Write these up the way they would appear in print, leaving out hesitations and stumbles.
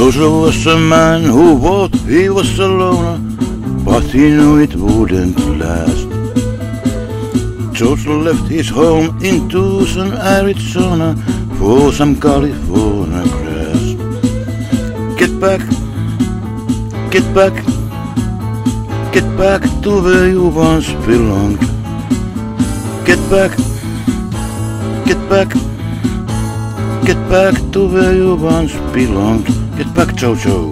Jojo was a man who thought he was a loner, but he knew it wouldn't last. Jojo left his home in Tucson, Arizona, for some California grass. Get back, get back, get back to where you once belonged. Get back, get back, get back to where you once belonged. Get back, Jojo.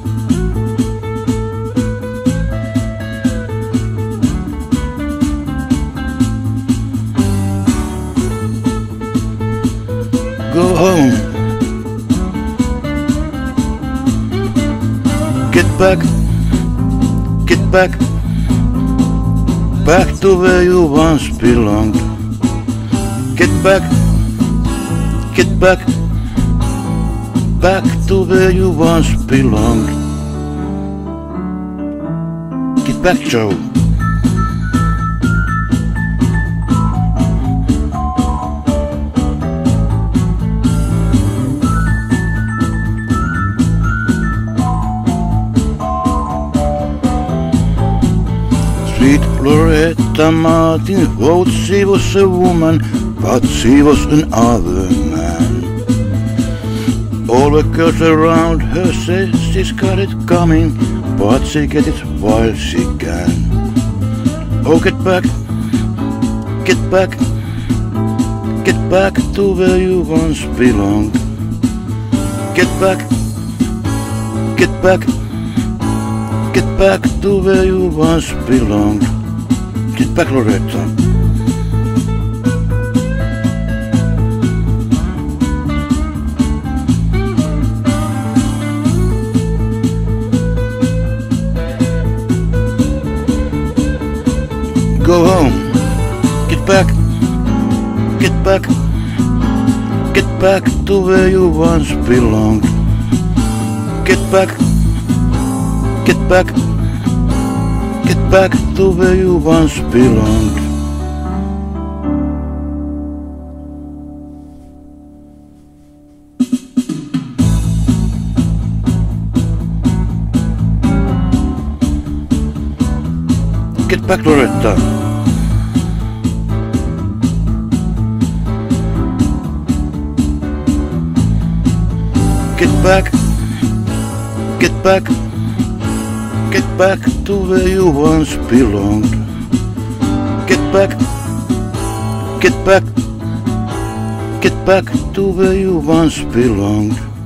Go home. Get back, get back, back to where you once belonged. Get back, get back, back to where you once belonged. Get back, Joe. Sweet Loretta Martin thought she was a woman, but she was another man. All the girls around her say she's got it coming, but she gets it while she can. Oh, get back, get back, get back to where you once belonged. Get back, get back, get back to where you once belonged. Get back, Loretta. Go home. Get back, get back, get back to where you once belonged. Get back, get back, get back to where you once belonged. Get back, Loretta. Get back, get back, get back to where you once belonged. Get back, get back, get back to where you once belonged.